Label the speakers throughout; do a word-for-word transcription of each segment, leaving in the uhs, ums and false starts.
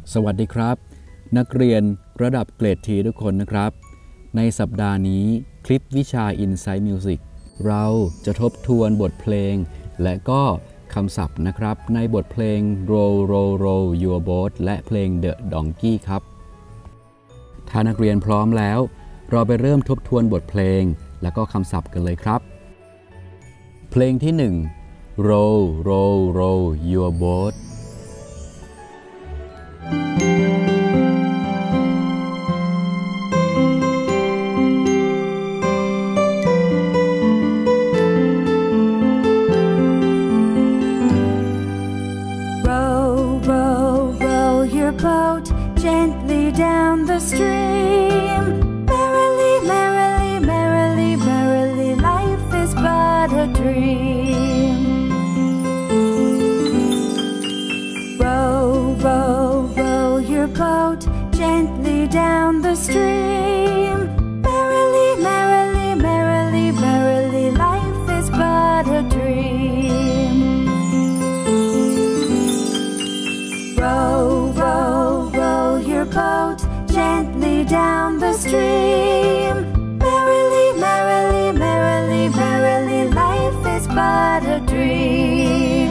Speaker 1: สวัสดีครับนักเรียนระดับเกรดทีทุกคนนะครับในสัปดาห์นี้คลิปวิชา Insight Music เราจะทบทวนบทเพลงและก็คำศัพท์นะครับในบทเพลง Row Row Row Your Boat และเพลง The Donkey ครับถ้านักเรียนพร้อมแล้วเราไปเริ่มทบทวนบทเพลงและก็คำศัพท์กันเลยครับเพลงที่หนึ่ง Row Row Row Your Boat
Speaker 2: Gently down the stream, merrily, merrily, merrily, merrily, life is but a dream. Row, row, row your boat gently down the stream, merrily, merrily, merrily, merrily, life is but a dream. Row, row, row your boat gently down the stream, merrily, merrily, merrily, merrily, life is but a dream.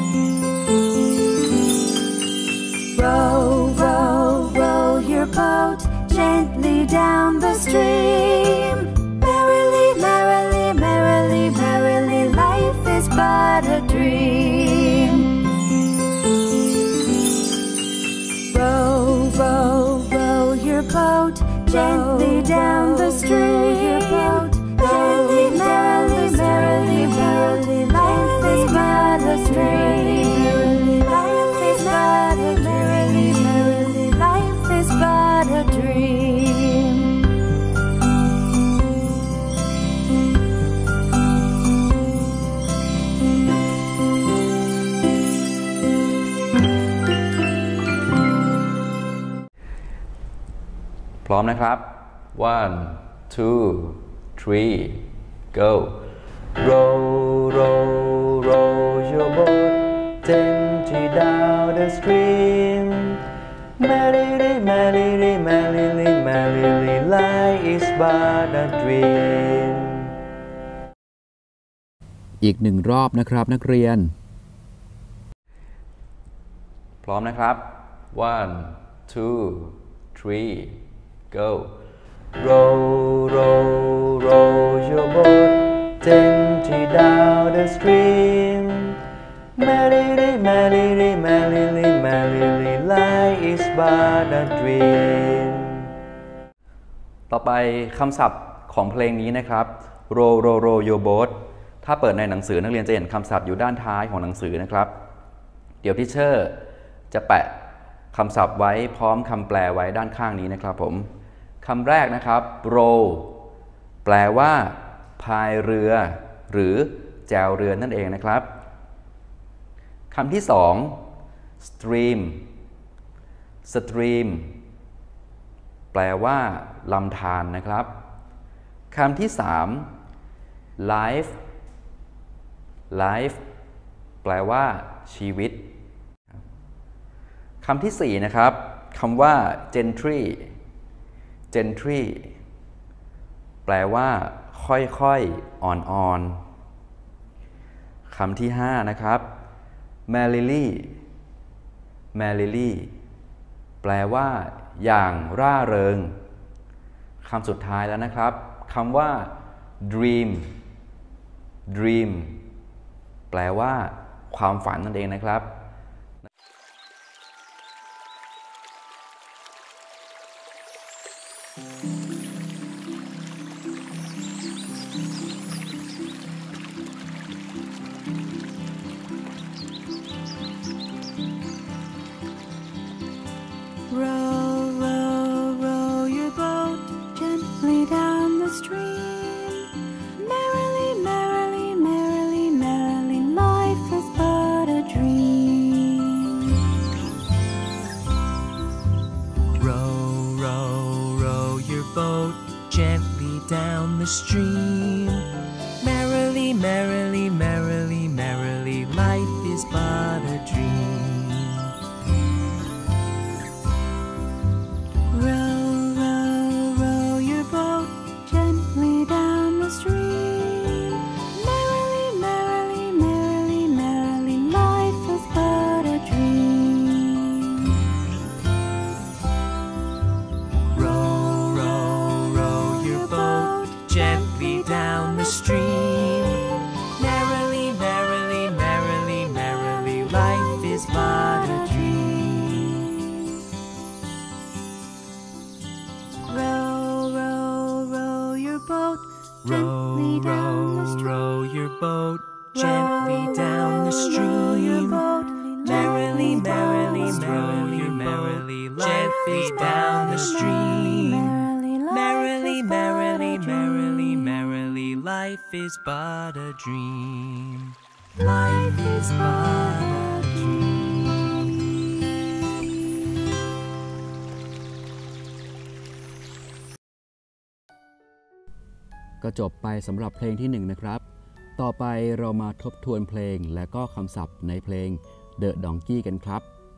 Speaker 2: Row, row, row your boat gently down the stream, merrily, merrily, merrily, merrily, life is but a dream. Row, row, row your boat gently down the stream, merrily, merrily, merrily, merrily, life is but a stream. Life is but a merrily, merrily, life is but a dream.
Speaker 1: พร้อมนะครับ one two three go row row row your boat gently down the stream merrily merrily merrily merrily life is but a dream อีกหนึ่งรอบนะครับนักเรียนพร้อมนะครับ one two three go row row row your boat gently down the stream merrily merrily merrily merrily life is but a dream ต่อไปคำศัพท์ของเพลงนี้นะครับ row row row your boat ถ้าเปิดในหนังสือนักเรียนจะเห็นคำศัพท์อยู่ด้านท้ายของหนังสือนะครับเดี๋ยวทิเชอร์จะแปะคำศัพท์ไว้พร้อมคำแปลไว้ด้านข้างนี้นะครับผมคำแรกนะครับ row แปลว่าพายเรือหรือแจวเรือนั่นเองนะครับคำที่สอง stream stream แปลว่าลำธารนะครับคำที่สาม life life แปลว่าชีวิตคำที่สี่นะครับคำว่า gentry gentry แปลว่าค่อยๆอ่อนๆคำที่ห้านะครับ merrily merrily แปลว่าอย่างร่าเริงคำสุดท้ายแล้วนะครับคำว่า dream dream แปลว่าความฝันนั่นเองนะครับ
Speaker 2: Row, row, row your boat gently down the stream. Merrily, merrily, merrily, merrily, life is but a dream.
Speaker 3: Row, row, row your boat gently down the stream. Merrily, merrily, merrily, merrily, life is but a dream. the stream. Merrily, merrily, merrily, merrily, life is but a dream.
Speaker 2: Row, row, row your boat
Speaker 3: Row,
Speaker 2: gently down the
Speaker 3: row,
Speaker 2: stream.
Speaker 3: row your boat gently
Speaker 2: Row,
Speaker 3: down the
Speaker 2: row, row your
Speaker 3: stream.
Speaker 2: boat
Speaker 3: Merrily,
Speaker 2: gently down
Speaker 3: merrily,
Speaker 2: the stream.
Speaker 3: merrily, merrily, gently down the stream.
Speaker 2: Merrily,
Speaker 3: Merrily,
Speaker 2: life
Speaker 3: merrily,
Speaker 2: is but a
Speaker 3: merrily,
Speaker 2: dream.
Speaker 3: merrily, life is but a dream. Life is but a dream.
Speaker 1: ก็จบไปสำหรับเพลงที่หนึ่งนะครับ ต่อไปเรามาทบทวนเพลงและก็คำศัพท์ในเพลง The Donkey กันครับ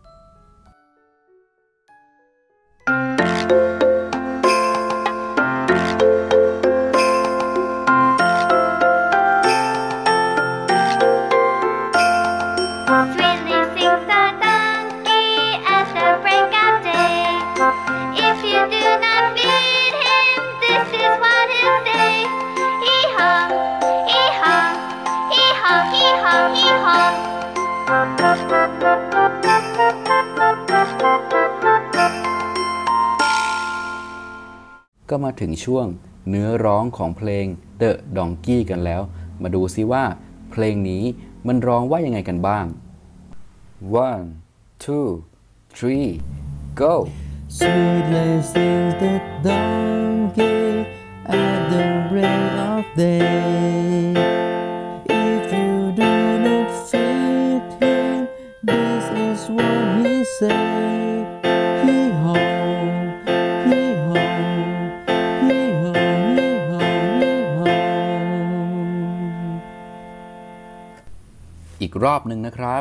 Speaker 2: Sweetly sings the donkey at the break of day. If you do not feed him, this is what he'll say. Hee-haw, hee-haw, hee-haw, hee-haw, hee-haw.
Speaker 1: ก็มาถึงช่วงเนื้อร้องของเพลง The Donkey กันแล้ว มาดูซิว่าเพลงนี้มันร้องว่ายังไงกันบ้าง one two three go
Speaker 3: Sweetly sings the donkey at the break of day. If you do not feed him, this is what he say. Hee-haw, hee-haw, hee-haw, hee-haw, hee-haw.
Speaker 1: อีกรอบหนึ่งนะครับ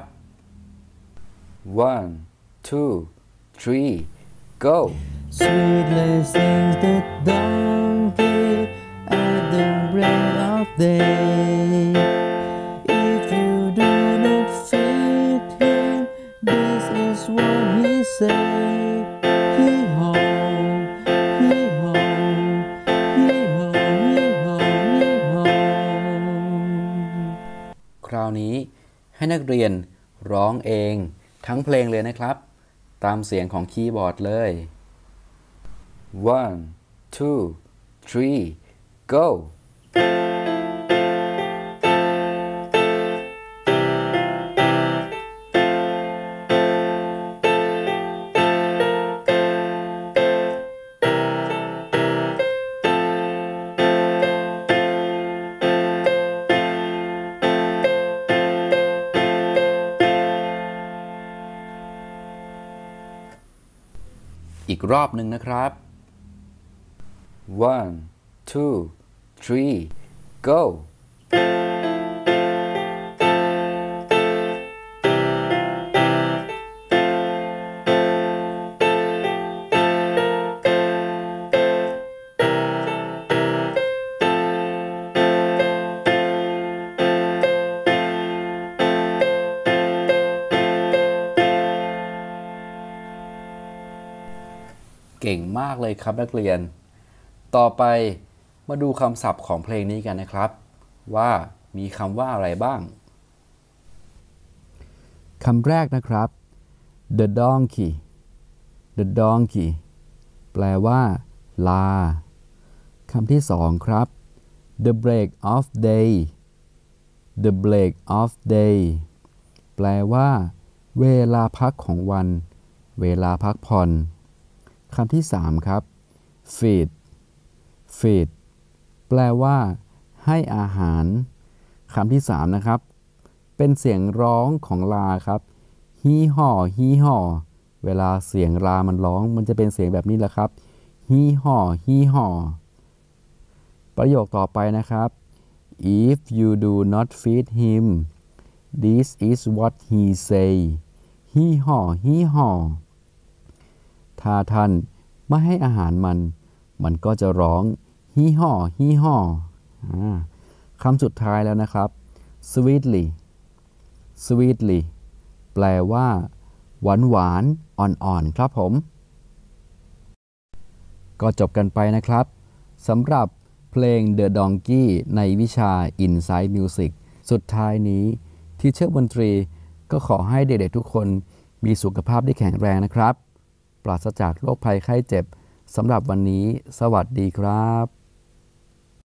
Speaker 1: one two three go
Speaker 3: Sweetly sings the donkey at the break of day. If you do not feed him, this is what he say. Hee-haw, hee-haw, hee-haw, hee-haw, hee-haw.
Speaker 1: คราวนี้ให้นักเรียนร้องเองทั้งเพลงเลยนะครับ ตามเสียงของคีย์บอร์ดเลย one two three go อีกรอบหนึ่งนะครับ one two three go เก่งมากเลยครับนักเรียน ต่อไปมาดูคำศัพท์ของเพลงนี้กันนะครับ ว่ามีคำว่าอะไรบ้าง คำแรกนะครับ the donkey the donkey แปลว่าลา คำที่สองครับ the break of day the break of day แปลว่าเวลาพักของวัน เวลาพักผ่อนคำที่สามครับ feed feed แปลว่าให้อาหารคำที่สามนะครับเป็นเสียงร้องของลาครับฮี่ห่อฮี่ห่อเวลาเสียงลามันร้องมันจะเป็นเสียงแบบนี้แหละครับฮี่ห่อฮี่ห่อประโยคต่อไปนะครับ if you do not feed him this is what he say ฮี่ห่อฮี่ห่อถ้าท่านไม่ให้อาหารมันมันก็จะร้องฮี่ห่อฮี่ห่อคำสุดท้ายแล้วนะครับ sweetly sweetly แปลว่าหวานหวานอ่อนๆครับผมก็จบกันไปนะครับสำหรับเพลง The Donkey ในวิชา Inside Music สุดท้ายนี้ที่เชิดดนตรีก็ขอให้เด็กๆทุกคนมีสุขภาพที่แข็งแรงนะครับปราศจากโรคภัยไข้เจ็บสำหรับวันนี้สวัสดีครับ